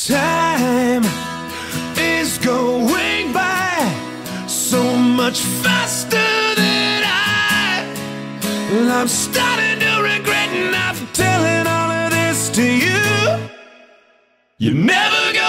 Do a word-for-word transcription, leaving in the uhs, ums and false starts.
Time is going by so much faster than I. Well, I'm starting to regret not telling all of this to you. You're never gonna